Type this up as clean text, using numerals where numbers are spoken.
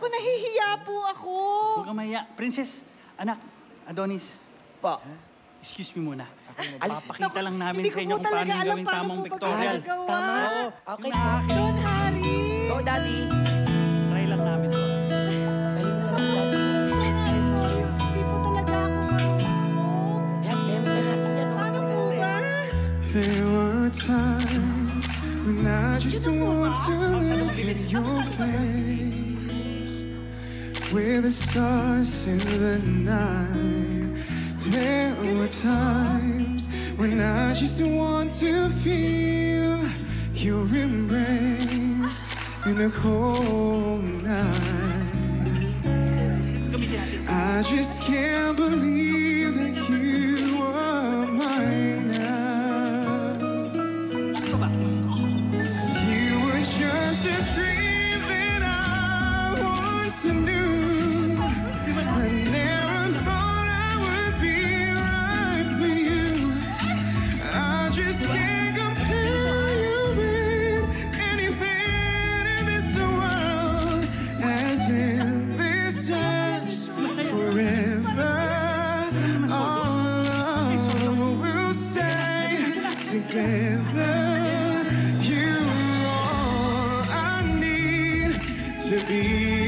ako, nahihiya po ako. Huwag kang mahiya. Princess, anak, Adonis. Po. Excuse me muna. Alis. Papakita lang namin sa inyo kung paano yung gawing tamang pictorial. Tama. Okay. Don Harry. Go, Daddy. Try lang namin to. There were times when I just want to look at your face, with the stars in the night. There were times when I just want to feel your embrace in a cold night. I just can't believe that you are mine now. You were just a dream that I once knew. I never thought I would be right for you. I just can't compare you with anything in this world, as in this time forever. Our love will stay together. You're all I need to be